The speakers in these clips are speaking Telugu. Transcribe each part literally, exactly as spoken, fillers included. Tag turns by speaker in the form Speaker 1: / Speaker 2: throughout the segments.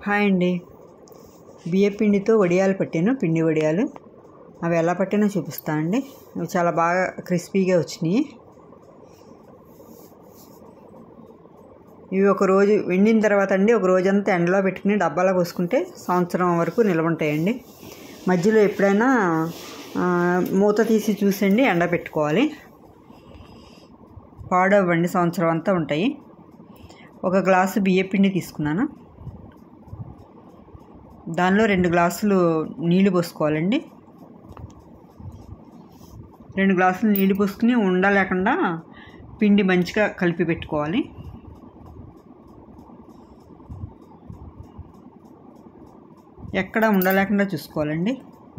Speaker 1: హాయ్ అండి. బియ్య పిండితో వడియాలు పట్టాను, పిండి వడియాలు. అవి ఎలా పట్టానో చూపిస్తానండి. అవి చాలా బాగా క్రిస్పీగా వచ్చినాయి. ఇవి ఒక రోజు ఎండిన తర్వాత అండి ఒక రోజంతా ఎండలో పెట్టుకుని డబ్బాలో పోసుకుంటే సంవత్సరం వరకు నిల్వ ఉంటాయండి. మధ్యలో ఎప్పుడైనా మూత తీసి చూసండి ఎండ పెట్టుకోవాలి. పాడవ్వండి, సంవత్సరం అంతా ఉంటాయి. ఒక గ్లాసు బియ్య పిండి తీసుకున్నాను. దానిలో రెండు గ్లాసులు నీళ్లు పోసుకోవాలండి. రెండు గ్లాసులు నీళ్లు పోసుకుని ఉండ లేకుండా పిండి మంచిగా కలిపి పెట్టుకోవాలి. ఎక్కడ ఉండలేకుండా చూసుకోవాలండి.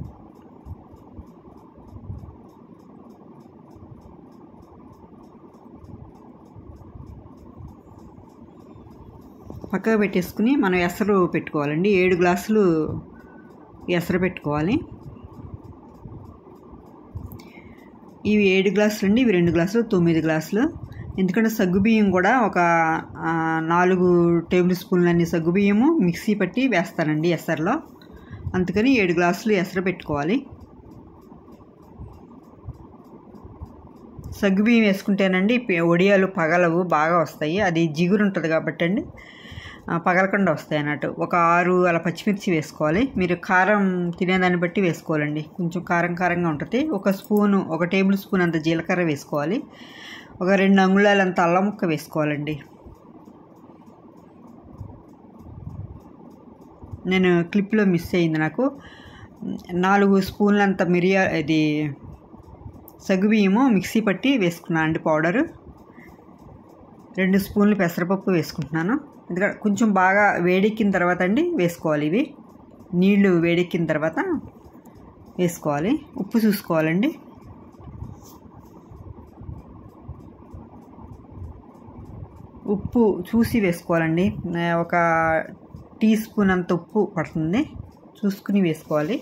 Speaker 1: పక్కగా పెట్టేసుకుని మనం ఎసరు పెట్టుకోవాలండి. ఏడు గ్లాసులు ఎసరు పెట్టుకోవాలి. ఇవి ఏడు గ్లాసులు అండి, ఇవి రెండు గ్లాసులు, తొమ్మిది గ్లాసులు. ఎందుకంటే సగ్గుబియ్యం కూడా ఒక నాలుగు టేబుల్ స్పూన్లన్నీ సగ్గుబియ్యము మిక్సీ పట్టి వేస్తానండి ఎసరులో. అందుకని ఏడు గ్లాసులు ఎసరు పెట్టుకోవాలి. సగ్గుబియ్యం వేసుకుంటేనండి వడియాలు పగలవు, బాగా వస్తాయి. అది జిగురు ఉంటుంది కాబట్టి అండి పగలకుండా వస్తాయి అన్నట్టు. ఒక ఆరు అలా పచ్చిమిర్చి వేసుకోవాలి. మీరు కారం తినేదాన్ని బట్టి వేసుకోవాలండి. కొంచెం కారం కారంగా ఉంటుంది. ఒక స్పూను ఒక టేబుల్ స్పూన్ అంత జీలకర్ర వేసుకోవాలి. ఒక రెండు అంగుళాలంత అల్లం ముక్క వేసుకోవాలండి. నేను క్లిప్లో మిస్ అయింది నాకు. నాలుగు స్పూన్లంత మిరియా ఇది సగ్గుబియ్యము మిక్సీ పట్టి వేసుకున్నాను అండి పౌడరు. రెండు స్పూన్లు పెసరపప్పు వేసుకుంటున్నాను. ఎందుకంటే కొంచెం బాగా వేడెక్కిన తర్వాత అండి వేసుకోవాలి. ఇవి నీళ్లు వేడెక్కిన తర్వాత వేసుకోవాలి. ఉప్పు చూసుకోవాలండి. ఉప్పు చూసి వేసుకోవాలండి. ఒక టీ స్పూన్ అంత ఉప్పు పడుతుంది, చూసుకుని వేసుకోవాలి.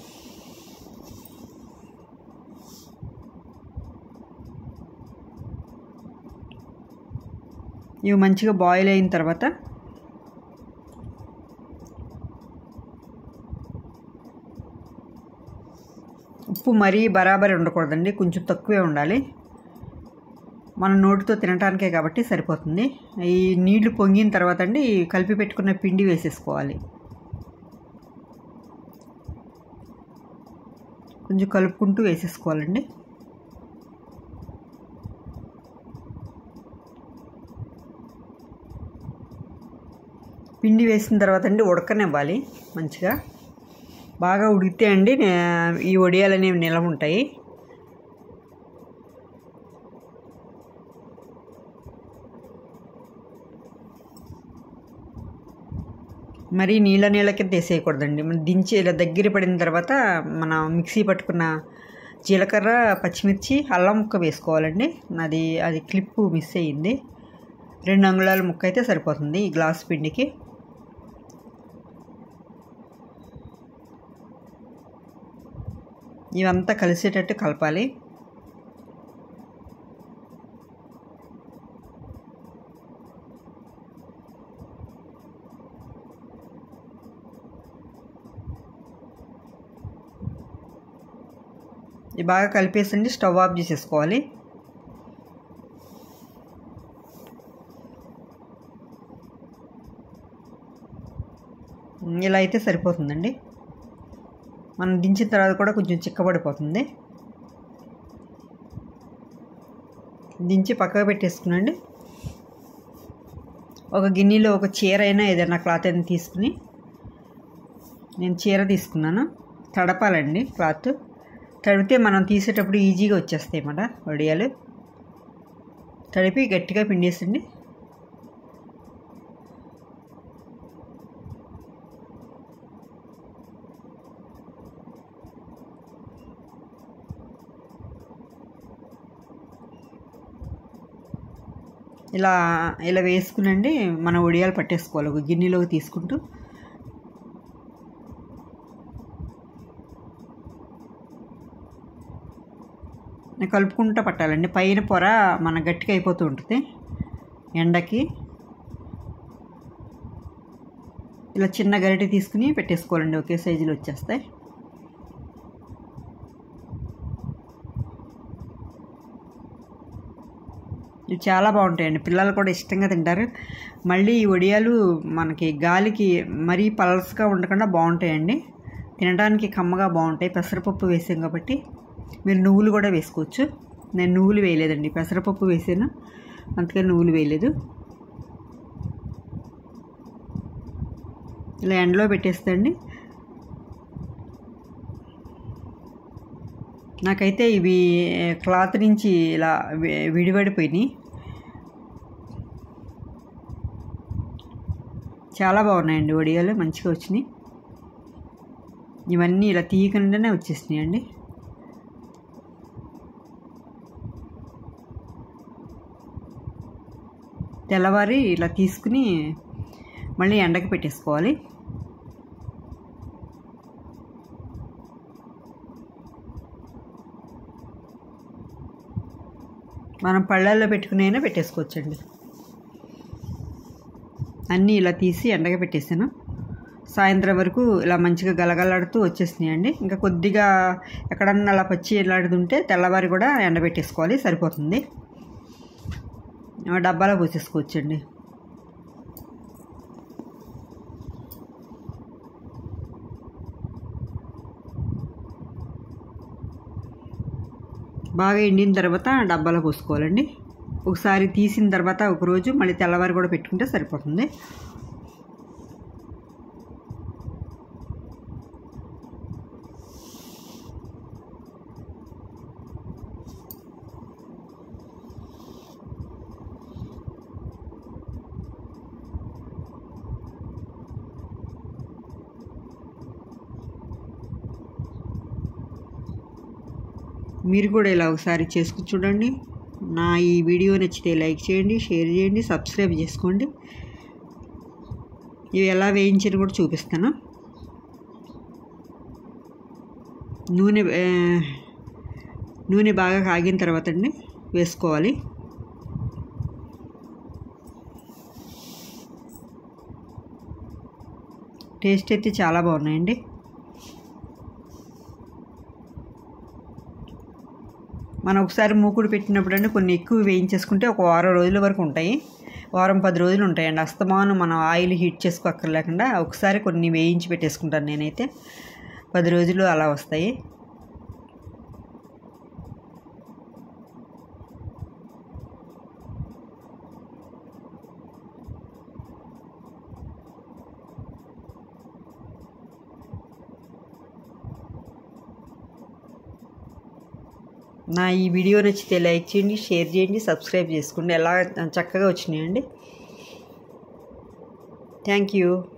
Speaker 1: ఇవి మంచిగా బాయిల్ అయిన తర్వాత ఉప్పు మరీ బరాబరి ఉండకూడదండి, కొంచెం తక్కువే ఉండాలి. మనం నోటితో తినటానికే కాబట్టి సరిపోతుంది. ఈ నీళ్లు పొంగిన తర్వాత అండి కలిపి పెట్టుకున్న పిండి వేసేసుకోవాలి. కొంచెం కలుపుకుంటూ వేసేసుకోవాలండి. పిండి వేసిన తర్వాత అండి ఉడకనివ్వాలి మంచిగా. బాగా ఉడికితే అండి ఈ వడియాలు అనేవి నిలవ ఉంటాయి. మరీ నీళ్ళ నీళ్ళ కింద వేసేయకూడదండి. మనం దించి ఇలా దగ్గర పడిన తర్వాత మనం మిక్సీ పట్టుకున్న జీలకర్ర, పచ్చిమిర్చి, అల్లం ముక్క వేసుకోవాలండి. అది అది క్లిప్పు మిస్ అయ్యింది. రెండు అంగుళాల ముక్క అయితే సరిపోతుంది ఈ గ్లాస్ పిండికి. ఇవంతా కలిసేటట్టు కలపాలి. ఇది బాగా కలిపేసండి స్టవ్ ఆఫ్ చేసేసుకోవాలి. ఇలా అయితే సరిపోతుందండి. మనం దించిన తర్వాత కూడా కొంచెం చిక్కబడిపోతుంది. దించి పక్కకు పెట్టేసుకునండి. ఒక గిన్నెలో ఒక చీర అయినా ఏదైనా క్లాత్ అయినా తీసుకుని, నేను చీర తీసుకున్నాను. తడపాలండి క్లాత్. తడిపితే మనం తీసేటప్పుడు ఈజీగా వచ్చేస్తాయి అన్నమాట వడియాలు. తడిపి గట్టిగా పిండేసండి. ఇలా ఇలా వేసుకునండి మనం వడియాలు పట్టేసుకోవాలి. ఒక గిన్నెలోకి తీసుకుంటూ కలుపుకుంటూ పట్టాలండి. పైన పొర మన గట్టిగా అయిపోతూ ఉంటుంది ఎండకి. ఇలా చిన్న గరిటె తీసుకుని పెట్టేసుకోవాలండి, ఒకే సైజులో వచ్చేస్తాయి. ఇవి చాలా బాగుంటాయండి, పిల్లలు కూడా ఇష్టంగా తింటారు. మళ్ళీ ఈ వడియాలు మనకి గాలికి మరీ పలసగా ఉండకుండా బాగుంటాయండి, తినడానికి కమ్మగా బాగుంటాయి. పెసరపప్పు వేసాం కాబట్టి మీరు నువ్వులు కూడా వేసుకోవచ్చు. నేను నువ్వులు వేయలేదండి, పెసరపప్పు వేసాను, అందుకని నువ్వులు వేయలేదు. ఇలా ఎండలో పెట్టేస్తండి. నాకైతే ఇవి క్లాత్ నుంచి ఇలా విడిపడిపోయినాయి, చాలా బాగున్నాయండి వడియాలు, మంచిగా వచ్చినాయి. ఇవన్నీ ఇలా తీయకుండానే వచ్చేసినాయండి. తెల్లవారి ఇలా తీసుకుని మళ్ళీ ఎండకి పెట్టేసుకోవాలి. మనం పళ్ళల్లో పెట్టుకునైనా పెట్టేసుకోవచ్చండి. అన్నీ ఇలా తీసి ఎండగా పెట్టేసాను. సాయంత్రం వరకు ఇలా మంచిగా గలగలాడుతూ వచ్చేసినాయండి. ఇంకా కొద్దిగా ఎక్కడన్నా అలా పచ్చి ఎలాడుతుంటే తెల్లవారి కూడా ఎండబెట్టేసుకోవాలి, సరిపోతుంది. డబ్బాలో పోసేసుకోవచ్చండి. బాగా ఎండిన తర్వాత డబ్బాలో పోసుకోవాలండి. ఒకసారి తీసిన తర్వాత ఒకరోజు మళ్ళీ తెల్లవారి కూడా పెట్టుకుంటే సరిపోతుంది. మీరు కూడా ఇలా ఒకసారి చేసుకుని చూడండి. నా ఈ వీడియో నచ్చితే లైక్ చేయండి, షేర్ చేయండి, సబ్స్క్రైబ్ చేసుకోండి. ఇవి ఎలా వేయించిన కూడా చూపిస్తాను. నూనె నూనె బాగా కాగిన తర్వాత అండి వేసుకోవాలి. టేస్ట్ అయితే చాలా బాగున్నాయండి. మనం ఒకసారి మూకుడు పెట్టినప్పుడు అండి కొన్ని ఎక్కువ వేయించేసుకుంటే ఒక వారం రోజుల వరకు ఉంటాయి, వారం పది రోజులు ఉంటాయండి. అస్తమానం మనం ఆయిల్ హీట్ చేసుకోక్కర్లేకుండా ఒకసారి కొన్ని వేయించి పెట్టేసుకుంటాను నేనైతే, పది రోజులు అలా వస్తాయి. నా ఈ వీడియో నచ్చితే లైక్ చేయండి, షేర్ చేయండి, సబ్స్క్రైబ్ చేసుకోండి. ఎలా చక్కగా వచ్చినాయండి. Thank you.